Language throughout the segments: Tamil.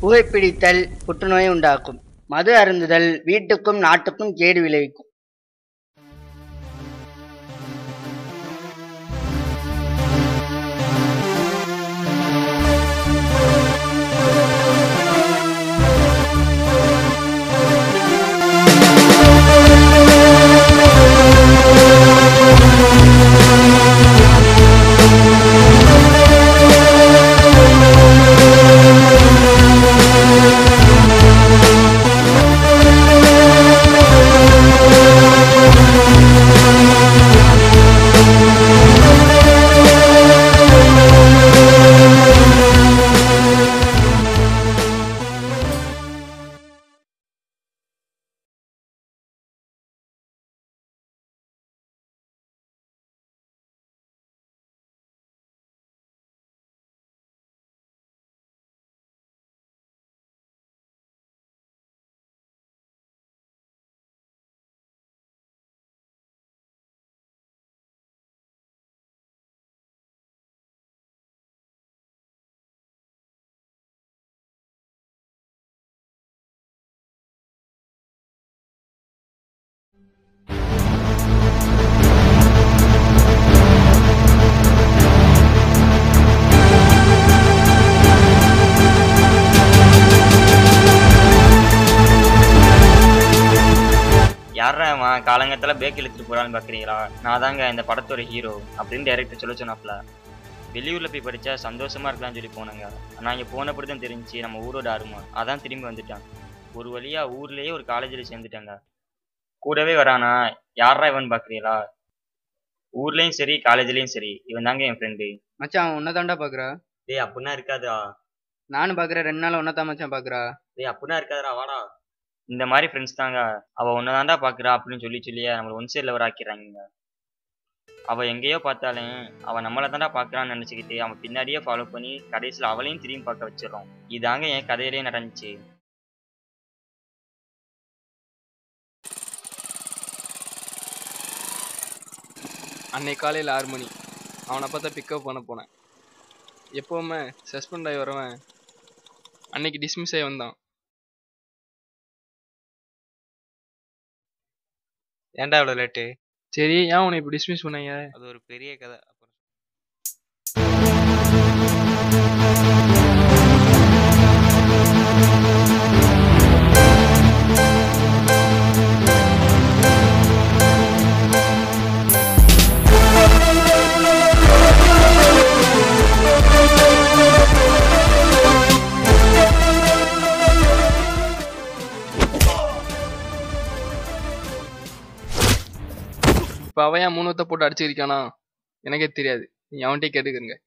புகைப்பிடித்தல் புற்றுநோயை உண்டாக்கும். மது அருந்துதல் வீட்டுக்கும் நாட்டுக்கும் கேடு விளைவிக்கும். யாரா காலங்கத்துல பேக் இழுத்துட்டு போறான்னு பாக்குறீங்களா? நான் தாங்க இந்த படத்தோட ஹீரோ அப்படின்னு டைரக்டர் சொல்ல சொன்னாப்ல. வெளியூர்ல போய் படிச்சா சந்தோஷமா இருக்கலாம்னு சொல்லி போனாங்க. நான் இங்க போனப்படிதான் தெரிஞ்சு நம்ம ஊரோட அருமை. அதான் திரும்பி வந்துட்டான். ஒரு வழியா ஊர்லயே ஒரு காலேஜில் சேர்ந்துட்டாங்க. கூடவே வரானா யாரா இவன் பாக்குறீங்களா? ஊர்லயும் சரி காலேஜ்லயும் சரி இவன் தாங்க என் ஃப்ரெண்டு. மச்சான் அவன் உன்னதாண்டா பாக்குறா. டேய் அப்படின்னா இருக்காதா? நானும் பாக்குறேன், 2 நாள் உன்னதான் மச்சான் பாக்குறா. டேய் அப்படின்னா இருக்காதா, வாடா. இந்த மாதிரி ஃப்ரெண்ட்ஸ் தாங்க. அவ ஒன்னதாண்டா பாக்குறா அப்படின்னு சொல்லியே நம்மள ஒன் சைட்ல வர ஆக்கிறாங்க. அவ எங்கேயோ பார்த்தாலும் அவ நம்மளை தாண்டா பாக்குறான்னு நினைச்சுக்கிட்டு அவன் பின்னாடியே ஃபாலோ பண்ணி கடைசியில் அவளையும் திரும்பி பார்க்க வச்சிடறோம். இதாங்க என் கதையிலேயே நடந்துச்சு. அன்னைக்கு காலையில் 6 மணி அவனை பார்த்தா பிக்கப் பண்ண போனேன். எப்போவுமே சஸ்பெண்ட் ஆகி வரவன் அன்னைக்கு டிஸ்மிஸ் ஆகி வந்தான். ஏன்டா இவ்வளோ லேட்டு? சரி, ஏன் உன்னை இப்போ டிஸ்மிஸ் பண்ணாங்க? அது ஒரு பெரிய கதை. இப்போ அவன் ஏன் 3 போட்டு அடிச்சிருக்கானா எனக்கே தெரியாது. நீ அவன்கிட்டே கேட்டுக்கிறங்க.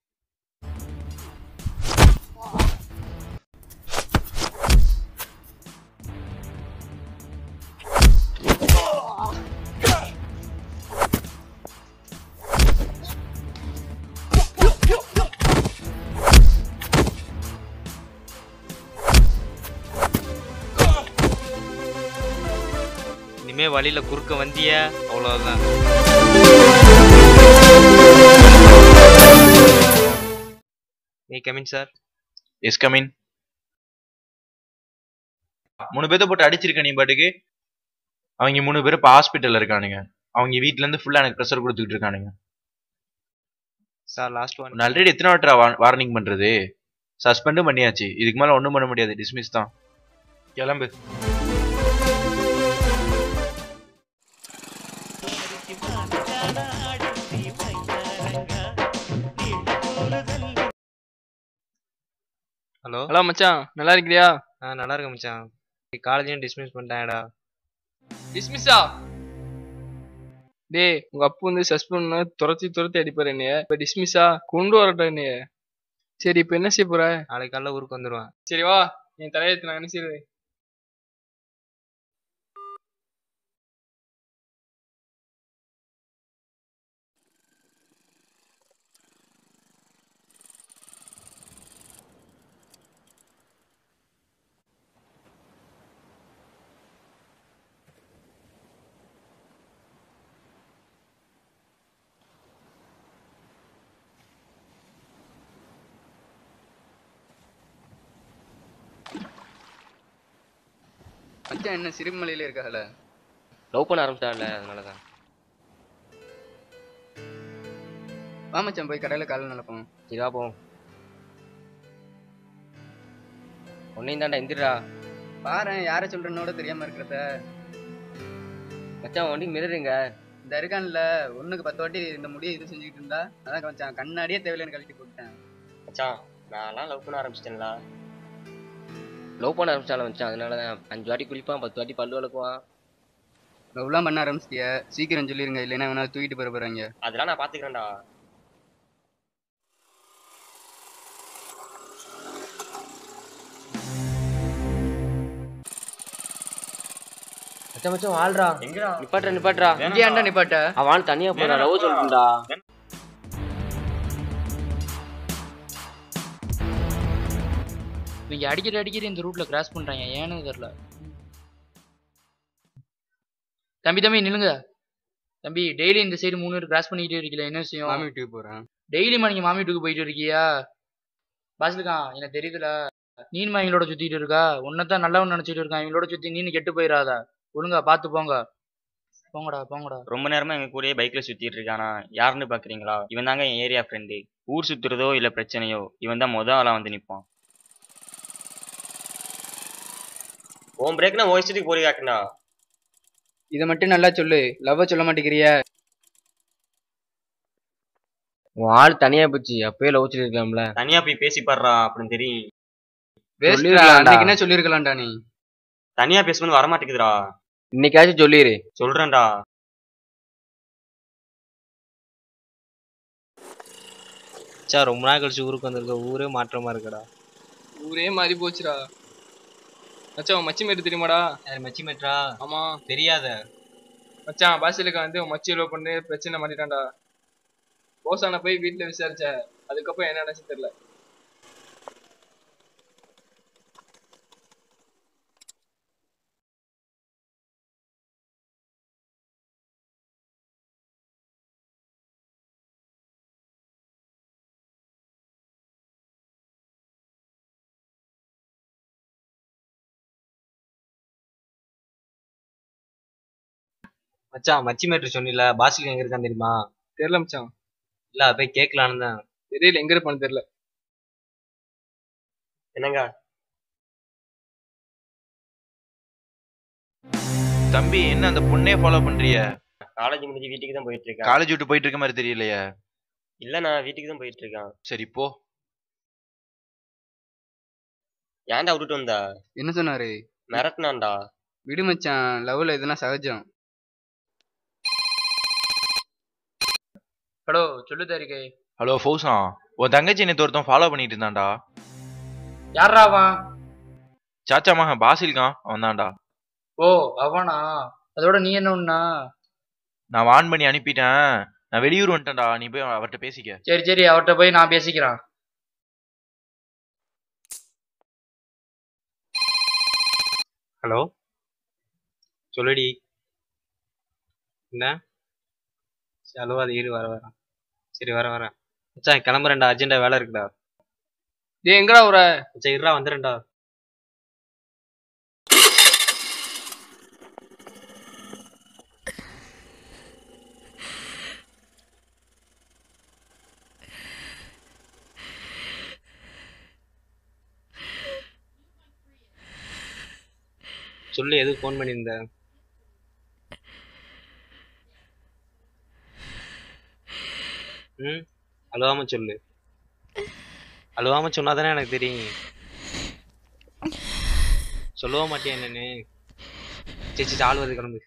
இனிமே வழியில குறுக்க வந்திய அவ்வளவுதான். May I come in, sir? Yes, come in. 3 பேர்த்த போட்டு அடிச்சிருக்க நீ பாட்டுக்கு. அவங்க 3 பேரும் இப்போ ஹாஸ்பிட்டல்ல இருக்கானுங்க. அவங்க வீட்ல இருந்து ஃபுல்லா எனக்கு ப்ரெஷர் கொடுத்துட்டு இருக்கானுங்க. Sir last one. ஆல்ரெடி எத்தனை வாட்டரா வார்னிங் பண்றது? சஸ்பெண்டும் பண்ணியாச்சு. இதுக்கு மேல ஒன்றும் பண்ண முடியாது. டிஸ்மிஸ் தான். கிளம்பு. ஹலோ ஹலோ மச்சான், நல்லா இருக்கிறியா? நல்லா இருக்கேன் மச்சான். காலேஜையும் டிஸ்மிஸ் பண்ணிட்டாங்கடா. டிஸ்மிஸா? டேய், உங்க அப்பா வந்து சஸ்பெண்ட் துரத்தி அடிப்பாரு என்னைய. இப்ப டிஸ்மிஸா? கொண்டு வரட்டும் என்னைய. சரி, இப்ப என்ன செய்ய போற? நாளைக்கு காலைல ஊருக்கு வந்துடுவேன். சரி வா, என் தலையெழுத்து நான் என்ன செய்யறது? மச்சான் என்ன சிறுமலையில இருக்கால? லவ் பண்ண ஆரம்பிச்சிட்டான்ல, அதனால தான். வா மச்சான் போய் கடையில காலைல நடப்போம். சரி வா போவோம். உன்னையும் தாண்டா எந்திரா. பாரேன் யாரை சொல்றேன்னோட தெரியாம இருக்கிறத. மச்சான் வண்டி மிரருங்க. இந்த இருக்கான்ல ஒண்ணுக்கு 10 வாட்டி இந்த முடியை இது செஞ்சுக்கிட்டு இருந்தா அதான் மச்சான் கண்ணாடியே தேவையில்லைன்னு கழட்டி போட்டேன். மச்சான் நான்லாம் லவ் பண்ண ஆரம்பிச்சிட்டேன்ல. லவ் பண்ண ஆரம்பிச்சால மச்சான், அதனால தான் 5 வாட்டி குளிப்பான், 10 வாட்டி பல்லு விளக்குவான். லவ்லாம் பண்ண ஆரம்பிச்சிட்டிய, சீக்கிரம் சொல்லிருங்க இல்லைன்னா வேணா தூக்கிட்டு போற போறாங்க. அதெல்லாம் நான் பாத்துக்கிறேன்டா. மச்சான் மச்சான் வாழ்றா. எங்கடா? நிப்பாட்றா நிப்பாட்றா. இங்கே ஏன்டா நிப்பாட்ட? அவன் தனியா போறா, லவ் சொல்றா. இவங்க அடிக்கடி இந்த ரூட்ல கிராஸ் பண்றாங்க, ஏன்னு தெரியல. தம்பி தம்பி நில்லுங்க தம்பி. டெய்லி இந்த சைடு 3 பேர் கிராஸ் பண்ணிக்கிட்டே இருக்கீங்களா, என்ன விஷயம்? மாமி வீட்டுக்கு போறேன். டெய்லிமா நீங்க மாமி வீட்டுக்கு போயிட்டு இருக்கியா? பாசிலுக்கான் எனக்கு தெரியுதுல, நீனுமா இவங்களோட சுத்திட்டு இருக்கா? உன்னதான் நல்லவன் நினைச்சிட்டு இருக்கான், இவங்களோட சுத்தி நீனு கெட்டு போயிடாத. ஒழுங்கா பாத்து போங்க. போங்கடா போங்கடா. ரொம்ப நேரமா எங்க கூடயே பைக்ல சுத்திட்டு இருக்கானா, யாருன்னு பாக்குறீங்களா? இவன் தாங்க என் ஏரியா ஃப்ரெண்டு. ஊர் சுத்துறதோ இல்ல பிரச்சனையோ இவன் தான் ஆளா வந்து நிப்பான். உன் பிரேக்னா உன் இஷ்டத்துக்கு போய் காட்டுனா. இதை மட்டும் நல்லா சொல்லு, லவ்வ சொல்ல மாட்டேங்கிறியா? உன் ஆள் தனியா போச்சு, அப்பயே லவ் சொல்லிருக்கலாம்ல. தனியா போய் பேசி பாடுறா அப்படின்னு தெரியும். அன்னைக்கு என்ன சொல்லிருக்கலாம்டா நீ? தனியா பேசணும்னு வரமாட்டேங்குதுடா. இன்னைக்காச்சும் சொல்லிரு. சொல்றேன்டா. மச்சான் ரொம்ப நாள் கழிச்சு ஊருக்கு வந்திருக்க, ஊரே மாற்றமா இருக்குடா. ஊரே மாறி போச்சுடா. மச்சான் மச்சி மேட்டு தெரியுமாடா? மச்சி மேட்ரா? ஆமா. தெரியாத மச்சான் பாசிலுக்கு வந்து மச்சி லவ் பண்ணி பிரச்சனை மாட்டிட்டான்டா. போசான போய் வீட்டுல விசாரிச்ச, அதுக்கப்புறம் என்ன நினைச்சு தெரியல. மச்சான் மச்சி மேட்ரு சொன்னில, பாசில் எங்க இருக்கான்னு தெரியுமா? தெரியல மச்சான். இல்ல அதை போய் கேட்கலான்னு தான். தெரியல எங்க இருப்பான்னு தெரியல. என்னங்க தம்பி என்ன அந்த பொண்ணே ஃபாலோ பண்றிய? காலேஜ் முடிஞ்சு வீட்டுக்கு தான் போயிட்டு இருக்கேன். காலேஜ் விட்டு போயிட்டு இருக்க மாதிரி தெரியலையே. இல்ல நான் வீட்டுக்கு தான் போயிட்டு இருக்கேன். சரி போ. ஏன்டா விட்டுட்டு வந்தா? என்ன சொன்னாரு? மிரட்டினான்டா. விடு மச்சான், லவ்ல இதெல்லாம் சகஜம். ஹலோ சொல்லு தாரிகை. ஹலோ ஃபௌசான், உன் தங்கச்சி நேத்து ஒருத்தன் ஃபாலோ பண்ணிட்டு இருந்தான்டா. யாரா அவன்? சாச்சா மகன் பாசில்கான், அவன் தான்டா. ஓ அவனா? அதோட நீ என்ன ஒண்ணா? நான் வான் பண்ணி அனுப்பிட்டேன். நான் வெளியூர் வந்துட்டேன்டா, நீ போய் அவர்கிட்ட பேசிக்க. சரி சரி, அவர்கிட்ட போய் நான் பேசிக்கிறேன். ஹலோ சொல்லுடி. என்ன? ஹலோ அது இரு, வரேன். சரி வரேன். மச்சான் கிளம்புறேன்டா, அர்ஜென்டா வேலை இருக்குடா. டேய் எங்கடா ஊர? மச்சான் இருடா, வந்துடுறேன்டா. சொல்லு, எதுக்கு ஃபோன் பண்ணியிருந்த? ம் அழுவாம சொல்லு. அழுவாம சொன்னாதானே எனக்கு தெரியும். சொல்லவா மாட்டியா என்னன்னு? சரி ஆள் வருது, கிளம்பு.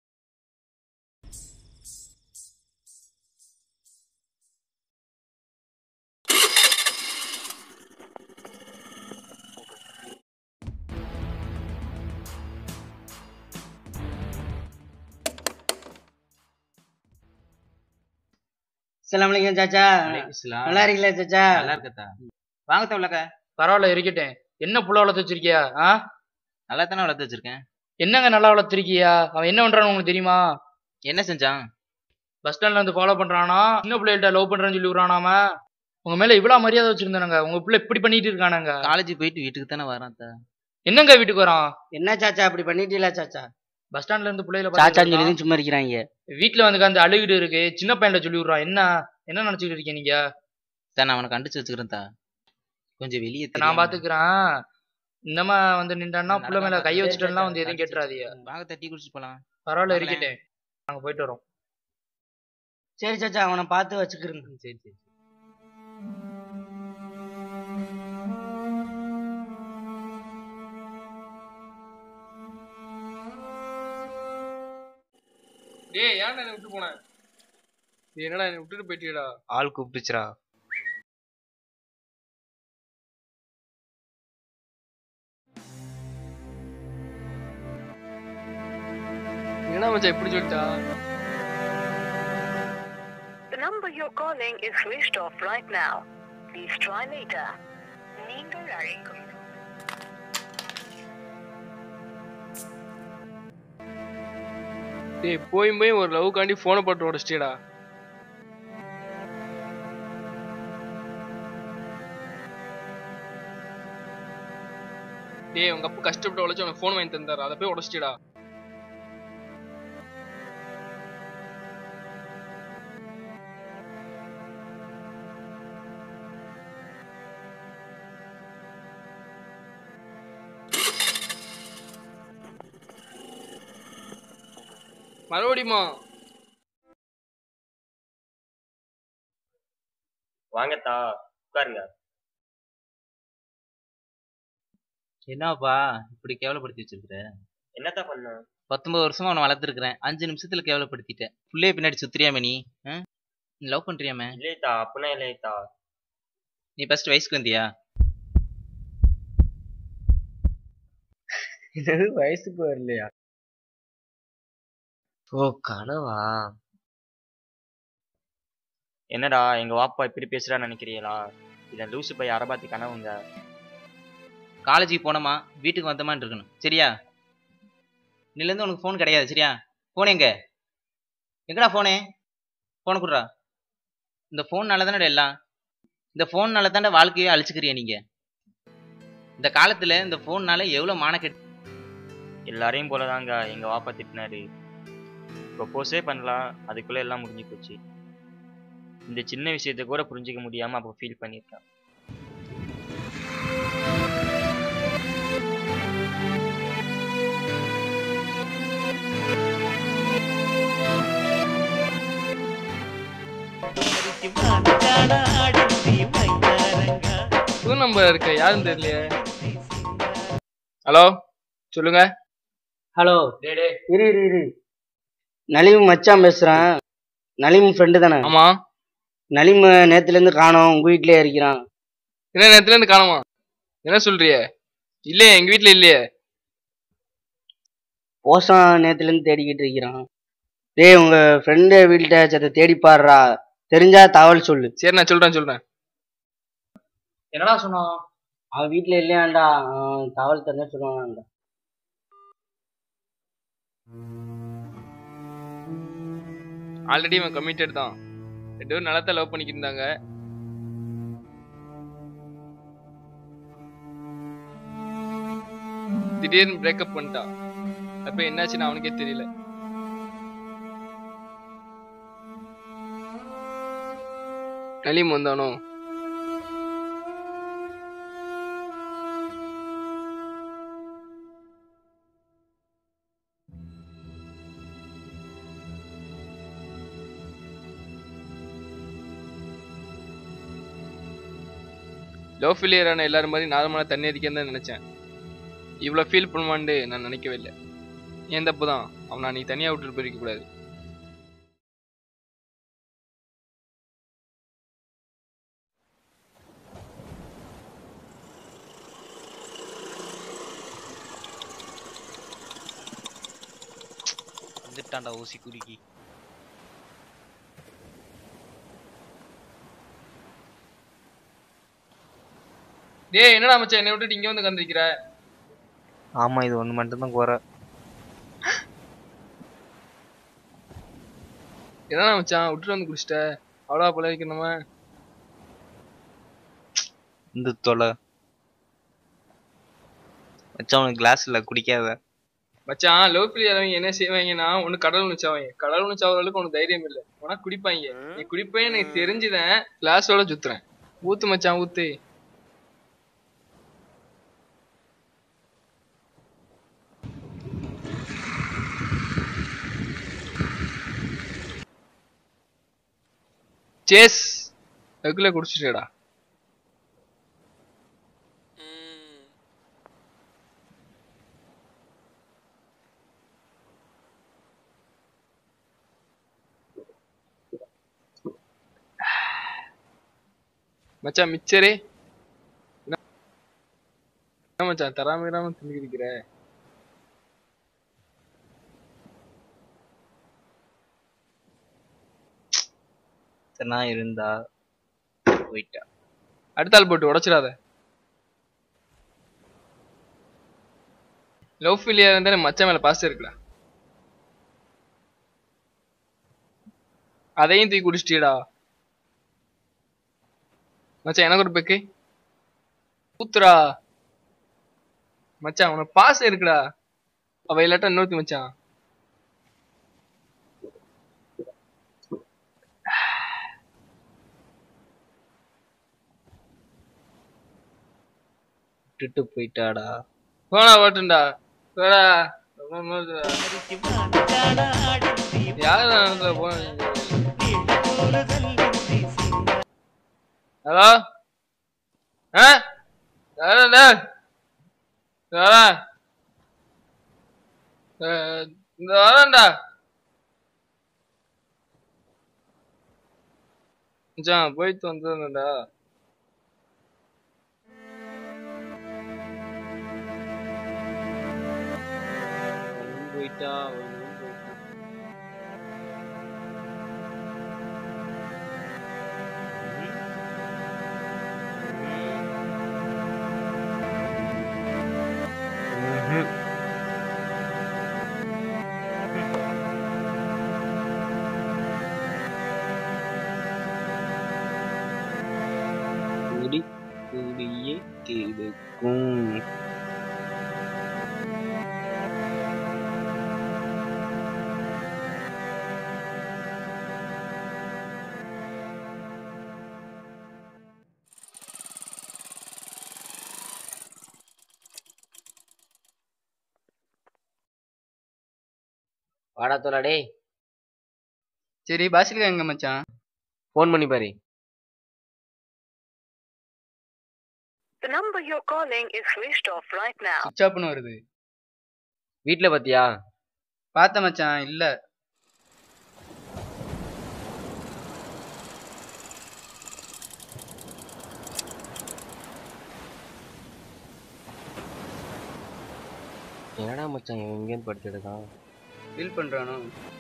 அஸ்ஸலாமு அலைக்கும் சாச்சா. நல்லா இருக்கீங்களா சாச்சா? நல்லா இருக்கத்தா. வாங்க தவளக்க. பரவாயில்ல இருக்கட்டேன். என்ன புள்ள வளர்த்து வச்சிருக்கியா? நல்லா தானே வளர்த்து வச்சிருக்கேன். என்னங்க நல்லா வளர்த்துருக்கியா? அவன் என்ன பண்றான்னு உங்களுக்கு தெரியுமா? என்ன செஞ்சான்? பஸ் ஸ்டாண்ட்ல இருந்து ஃபாலோ பண்றானா, சின்ன பிள்ளைகிட்ட லவ் பண்றேன்னு சொல்லி விடுறானாம. உங்க மேல இவ்வளவு மரியாதை வச்சிருந்தானுங்க, உங்க பிள்ளை இப்படி பண்ணிட்டு இருக்கானுங்க. காலேஜ் போயிட்டு வீட்டுக்கு தானே வரான். என்னங்க வீட்டுக்கு வரான்? என்ன சாச்சா அப்படி பண்ணிட்டீங்களா சாச்சா? பஸ் ஸ்டாண்ட்ல இருந்து பிள்ளைகளை சாச்சான்னு சொல்லி சும்மா இருக்கிறாங்க. வீட்டுல வந்து அந்த அழுகிட்டு இருக்கு. சின்ன பையன்ட சொல்லி விடுறான். என்ன நினைச்சுட்டு இருக்கீங்க நீங்க? சார் நான் அவனை கண்டிச்சு வச்சுக்கிறேன் தா. கொஞ்சம் வெளியே நான் பாத்துக்கிறேன். இன்னமா வந்து நின்றான்னா புள்ள மேல கைய வச்சுட்டா வந்து எதையும் கேட்டுறாதீங்க. வாங்க தட்டி குடிச்சிட்டு போலாம். பரவாயில்ல இருக்கட்டேன். நாங்க போயிட்டு வரோம். சரி சாச்சா, அவனை பார்த்து வச்சுக்கிறேங்க. சரி சரி. டேய் ஏன்டா என்ன விட்டு போன? டேய் என்னடா என்ன விட்டுட்டு போயிட்டியடா? ஆள் கூப்பிட்டுச்சுடா. என்னடா மச்சான் இப்படி சொல்லிட்டா? The number you're calling is switched off right now. Please try later. நீங்கள் அழைக்கும் டேய் போய் ஒரு லவ் காண்டி போனை போட்டு உடச்சிட்டியடா. டேய் உங்க அப்பா கஷ்டப்பட்டு உழைச்சு உனக்கு போன் வாங்கி தந்தாரு, அதை போய் உடச்சிட்டியடா. மறுபடியுமா? வாங்கத்தா உட்காருங்க. என்னப்பா இப்படி கேவலப்படுத்தி வச்சிருக்கிற? என்னத்தா பண்ண? 19 வருஷமா அவனை வளர்த்துருக்கிறேன். 5 நிமிஷத்துல கேவலப்படுத்திட்டேன். புள்ளைய பின்னாடி சுத்துறியாம நீ? நீ லவ் பண்றியாம? இல்லையத்தா, அப்படின்னா இல்லையத்தா. நீ ஃபர்ஸ்ட் வயசுக்கு வந்தியா? இது வயசுக்கு வரலையா? ஓ கனவா? என்னடா எங்க வாப்பா இப்படி பேசுறான்னு நினைக்கிறீங்களா? இதை லூசு பை அரபாத்தி கனவுங்க. காலேஜுக்கு போனோமா வீட்டுக்கு வந்தமான்னு இருக்கணும் சரியா? இன்னிலேருந்து உனக்கு ஃபோன் கிடையாது சரியா? ஃபோன் எங்கடா ஃபோனே? ஃபோனை கொடுறா. இந்த ஃபோன்னால தானே எல்லாம். இந்த ஃபோன்னால தானே வாழ்க்கையை அழிச்சுக்கிறியா நீங்க? இந்த காலத்துல இந்த ஃபோன்னால எவ்வளோ மானக்கெட்டு. எல்லாரையும் போலதாங்க எங்க வாப்பா திட்டினாரு. ப்ரொப்போஸே பண்ணலாம், அதுக்குள்ள எல்லாம் முடிஞ்சு போச்சு. இந்த சின்ன விஷயத்தை கூட புரிஞ்சுக்க முடியாம அப்போ ஃபீல் பண்ணியிருக்கேன். புது நம்பர் இருக்க, யாருன்னு தெரியலையே. ஹலோ சொல்லுங்க. ஹலோ. டேய் டேய் இரு. நலிம் மச்சான் பேசுறான். நலிம் ஃப்ரெண்டு தானே? ஆமா. நலிம் நேத்துல இருந்து காணோம், உங்க வீட்லயே இருக்கிறான். என்ன நேரத்துல இருந்து காணுமா? என்ன சொல்றிய? இல்லையே எங்க வீட்டுல இல்லையே. போசான் நேத்துல இருந்து தேடிக்கிட்டு இருக்கிறான். டேய் உங்க ஃப்ரெண்டு வீட்டுல சத்த தேடி பாடுறா, தெரிஞ்சா தகவல் சொல்லு. சரி நான் சொல்றேன். என்னடா சொன்னான்? அவன் வீட்டுல இல்லையாண்டா, தகவல் தெரிஞ்சா சொல்லுவான்டா. ஆல்ரெடி இவன் கமிட்டட் தான். 2 பேரும் நிலத்தை லவ் பண்ணிக்கிட்டு இருந்தாங்க. திடீர்னு பிரேக்கப் பண்ணிட்டா. அப்ப என்னாச்சுன்னு அவனுக்கே தெரியல. நலீம் வந்தானோ? லவ் ஃபெயிலியரான எல்லாரும் மாதிரி நார்மலாக தண்ணி அடிக்கன்னு தான் நினச்சேன். இவ்வளோ ஃபீல் பண்ணுவான்ட்டு நான் நினைக்கவே இல்லை. ஏன் தப்பு தான், அவனை நீ தனியாக விட்டுட்டு போயிருக்க கூடாது. வந்துட்டான்டா ஊசி குறுக்கி. டேய் என்னடா மச்சான் என்னை விட்டுட்டு இங்கே வந்து கந்திருக்கிற? ஆமா இது ஒன்று மட்டும்தான் குறை. என்னடா மச்சான் விட்டுட்டு வந்து குடிச்சிட்ட? அவ்வளோ போல வைக்கணுமா? இந்த தொலை மச்சான் உனக்கு கிளாஸ்ல குடிக்காத. மச்சான் லவ் பிள்ளையாரவங்க என்ன செய்வாங்கன்னா ஒண்ணு கடல் ஒண்ணு கடல் ஒண்ணு அளவுக்கு உனக்கு தைரியம் இல்லை உனா குடிப்பாங்க. நீ குடிப்பேன் எனக்கு தெரிஞ்சுதான் கிளாஸோட சுத்துறேன். ஊத்து மச்சான் ஊத்து. சேஸ் அதுக்குள்ள குடிச்சிட்டேடா. மச்சான் மிச்சரே என்ன மச்சான் தராம தின்னுக்கிற? நான் இருந்தா போயிட்டா. அடுத்த ஆள் போட்டு உடைச்சிடாத. லவ் ஃபீலியா இருந்தா மச்சான் மேல பாஸ் இருக்குடா. அதையும் தூக்கி குடிச்சிட்டீடா. மச்சான் எனக்கு ஒரு பெக்கு ஊத்துறா. மச்சான் உனக்கு பாஸ் இருக்குடா. அவ இல்லாட்டா இன்னொருத்தி மச்சான். விட்டுட்டு போயிட்டாடா. போனா ஓட்டுண்டா போடா. யாரு ஹலோ இந்த வரேன்டா மச்சான் போயிட்டு வந்துடா. போயிட்டா கூடிய கிடைக்கும். வாடா தோலா டேய். சரி பாசிலுக்கா எங்க மச்சான்? ஃபோன் பண்ணி பாரு. The number you're calling is switched off right now. சுவிட்ச் ஆஃப்னு வருது. வீட்ல பாத்தியா? பார்த்த மச்சான் இல்ல. என்னடா மச்சான் இவன் எங்கேன்னு படுத்துடுதான் டீல் பண்றானோ?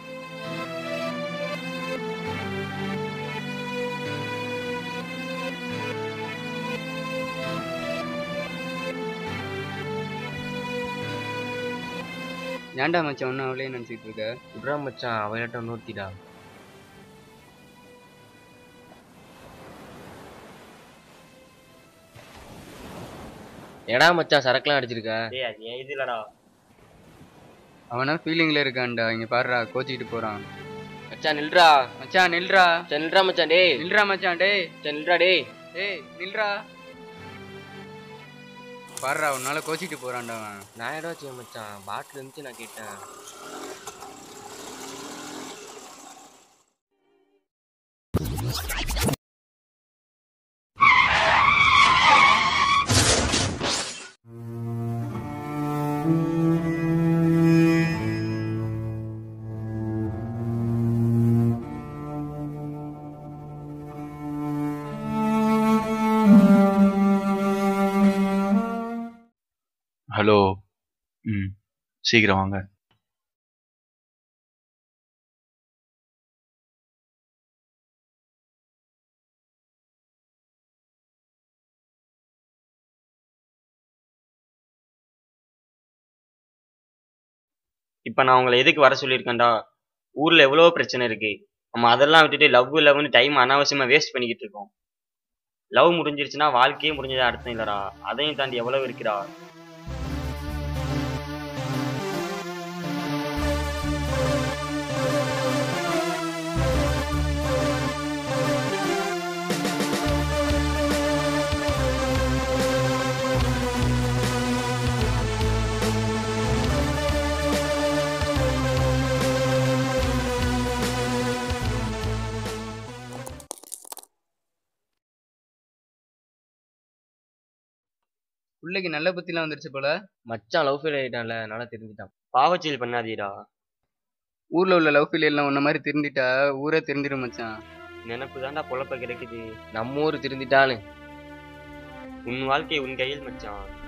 ஏன்டா மச்சான் ஒன்னும் அவளே நினைச்சிட்டு இருக்க? விட்றா மச்சான் அவள்கிட்ட நோத்திடா. ஏடா மச்சான் சரக்குலாம் அடிச்சிருக்க? டேய் அது ஏன் இது இல்லடா. அவனா ஃபீலிங்ல இருக்கான்டா. இங்க பாருடா கோச்சிக்கிட்டு போறான். மச்சான் நில்றா. மச்சான் நில்றா. மச்சான் நில்றா மச்சான் டேய். நில்றா மச்சான் டேய். மச்சான் நில்றா டேய். டேய் நில்றா. பாருடா உன்னால கோச்சிக்கிட்டு போறான்டா அவன். நான் ஏடா செய்ய மச்சான் பாட்டில் இருந்துச்சு நான் கேட்டேன். ஹலோ. சீக்கிரம் வாங்க. இப்ப நான் உங்களை எதுக்கு வர சொல்லியிருக்கேன்டா? ஊர்ல எவ்வளவோ பிரச்சனை இருக்கு. நம்ம அதெல்லாம் விட்டுட்டு லவ்னு டைம் அனாவசியமா வேஸ்ட் பண்ணிக்கிட்டு இருக்கோம். லவ் முடிஞ்சிருச்சுன்னா வாழ்க்கையே முடிஞ்சதா அர்த்தம் இல்லடா. அதையும் தாண்டி எவ்வளவு இருக்குடா. பிள்ளைக்கு நல்ல புத்திலாம் வந்துருச்சு போல. மச்சான் லவ் ஃபெயில் ஆயிட்டான்ல, அதனால தெரிஞ்சுட்டான். பாவச்செயல் பண்ணாதீடா. ஊர்ல உள்ள லவ் ஃபெயிலியர் எல்லாம் உன்ன மாதிரி திருந்திட்டா ஊரே திருந்திடும் மச்சான். நினப்பு தான்டா பொழப்ப கிடைக்குது. நம்ம ஊர் திருந்திட்டான்னு. உன் வாழ்க்கை உன் கையில் மச்சான்.